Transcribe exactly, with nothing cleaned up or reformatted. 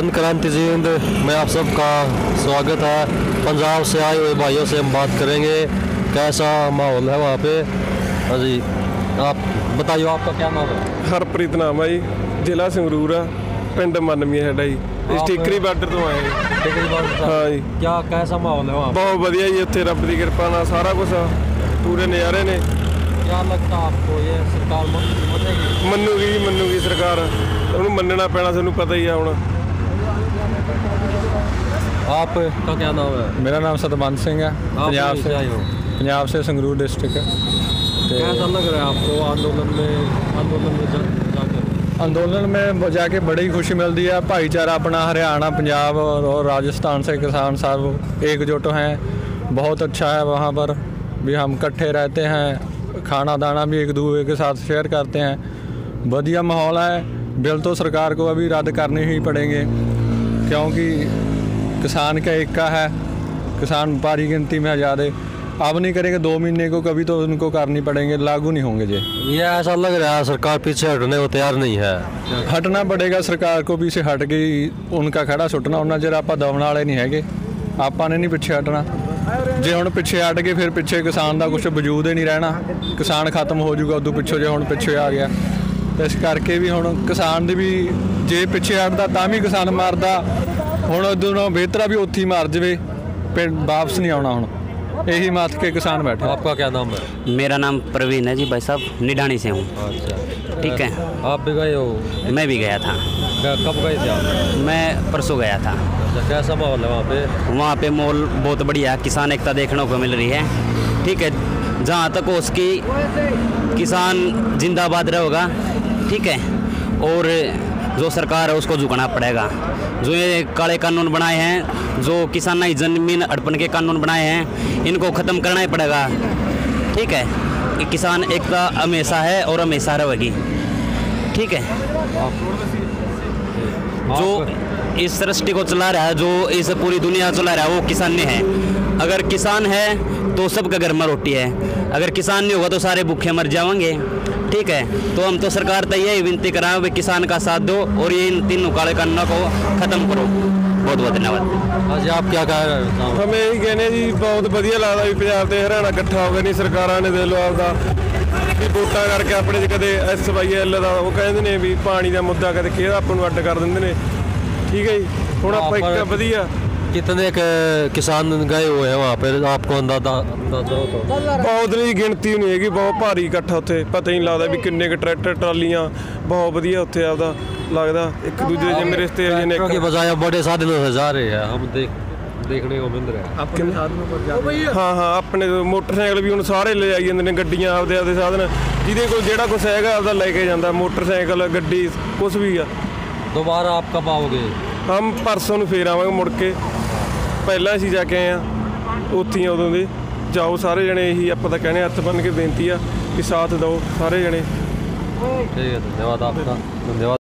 जन क्रांति जिंद में आप सबका स्वागत है। पंजाब से आए हुए भाइयों से हम बात करेंगे कैसा माहौल है वहाँ पे। हाँ जी, आप बताइए आपका क्या नाम है? हरप्रीत नाम है जी, जिला संगरूर है, पिंड मनमी है जी, टिकरी बार्डर तो आए। टिकरी बार्डर? हाँ जी। क्या कैसा माहौल है वहाँ? बहुत बढ़िया जी, उत्थे रब की कृपा नाल सारा कुछ पूरे नज़ारे ने। क्या लगता है आपको ये सरकार मनेगी? मन्नूगी जी, मन्नूगी सरकार, उन्हें मनना पैना, सानू पता ही है हुण। आपका क्या नाम है? मेरा नाम सतबंध सिंह है, पंजाब से आए हो? पंजाब से संगरूर डिस्ट्रिक्ट है। कैसा लग रहा है आपको आंदोलन में आंदोलन में जाकर? आंदोलन में जाके बड़ी खुशी मिलती है। भाईचारा अपना हरियाणा, पंजाब और राजस्थान से किसान सब एकजुट हैं, बहुत अच्छा है। वहाँ पर भी हम इकट्ठे रहते हैं, खाना दाना भी एक दूसरे के साथ शेयर करते हैं, बढ़िया माहौल है। बिल तो सरकार को अभी रद्द करने ही पड़ेंगे क्योंकि किसान का एकता है, किसान भारी गिनती में ज़्यादा अब नहीं करेंगे, दो महीने को कभी तो उनको करनी पड़ेंगे, लागू नहीं होंगे जी। ये ऐसा लग रहा है सरकार पीछे हटने को तैयार नहीं है। हटना पड़ेगा सरकार को, पीछे हट गई उनका खड़ा सुटना उन्ना जरा आप दबण वाले नहीं है, ਆਪਾਂ ने नहीं पिछे हटना। जे हुण पिछे हट गए फिर पिछे किसान का कुछ वजूद ही नहीं रहना, किसान खत्म हो जाऊगा उदों पिछों जे हुण पिछे आ गया। तो इस करके भी हुण किसान दी भी जे पिछे हटदा तां भी किसान मारदा, हुण उदों बेहतर भी उत्थे ही मार जावे, पिंड वापस नहीं आउणा। हुण यही माथ के किसान बैठे। आपका क्या नाम है? मेरा नाम प्रवीण है जी, भाई साहब निडानी से हूँ। अच्छा, ठीक है। आप भी गए हो? मैं भी गया था। कब गए थे आप? मैं परसों गया था। अच्छा, कैसा माहौल है वहाँ पे? वहाँ पे माहौल बहुत बढ़िया, किसान एकता देखने को मिल रही है। ठीक है, जहाँ तक हो उसकी किसान जिंदाबाद रहेगा। ठीक है, और जो सरकार है उसको झुकना पड़ेगा। जो ये काले कानून बनाए हैं, जो किसान ही जमीन हड़पन के कानून बनाए हैं, इनको ख़त्म करना ही पड़ेगा। ठीक है, कि किसान एकता हमेशा है और हमेशा रहेगी। ठीक है, जो इस सृष्टि को चला रहा है, जो इस पूरी दुनिया चला रहा है, वो किसान ने है। अगर किसान है तो सबका घर में रोटी है, अगर किसान नहीं होगा तो सारे भूखे मर जाएंगे। ठीक है, तो हम तो सरकार तक यही विनती करा वे किसान का साथ दो और ये इन तीनों काले कानूनों को ख़त्म करो। बहुत बहुत धन्यवाद। आज आप क्या कह रहे हो? हमें यही कहने जी, बहुत बढ़िया लगता भी पंजाब ते हरियाणा इकट्ठा हो गया। नहीं सरकारां ने दे लो आपदा भी वोटां करके अपने कदे एस वाई एल का वो कहते ने भी पानी का मुद्दा कदे किहड़ा आपां नूं अड्ड कर दिंदे ने। ठीक है जी, हुण आपां एक बढ़िया कितने के किसान गए हुए हैं वहाँ पे, आपको अंदाजा अंदाजा हो तो? बहुत नहीं, गिनती नहीं हैगी, बहुत भारी इकट्ठा उत्थे, पता ही नहीं लगता भी किन्ने के ट्रैक्टर ट्रालियां, बहुत बढ़िया उत्थे आपदा लगदा एक दूसरे जिम्मे रिश्ते ने की बजाय बड़े साधनों से जा रहे हैं, हम देख देखने को मिल रहा है। हाँ हाँ, अपने मोटरसाइकिल भी हुण सारे ले आई जांदे ने, गड्डियां आपदे आपदे साधन, ਜਿਹਦੇ कोल ਜਿਹੜਾ कुछ हैगा आपदा लेके जांदा, मोटरसाइकिल गड्डी कुछ भी आ। दोबारा आप कब आओगे? हम परसों ਨੂੰ ਫੇਰ ਆਵਾਂਗੇ ਮੁੜ ਕੇ, ਪਹਿਲਾਂ ਅਸੀਂ ਜਾ ਕੇ ਆਏ ਆ ਉੱਥੇ ਉਦੋਂ ਦੇ। ਜਾਓ ਸਾਰੇ ਜਣੇ, ਇਹੀ ਆਪਾਂ ਤਾਂ ਕਹਿੰਦੇ ਹੱਥ ਬੰਨ੍ਹ ਕੇ ਬੇਨਤੀ ਆ ਕਿ ਸਾਥ ਦਿਓ ਸਾਰੇ ਜਣੇ। ठीक है, धन्यवाद आपका, धन्यवाद।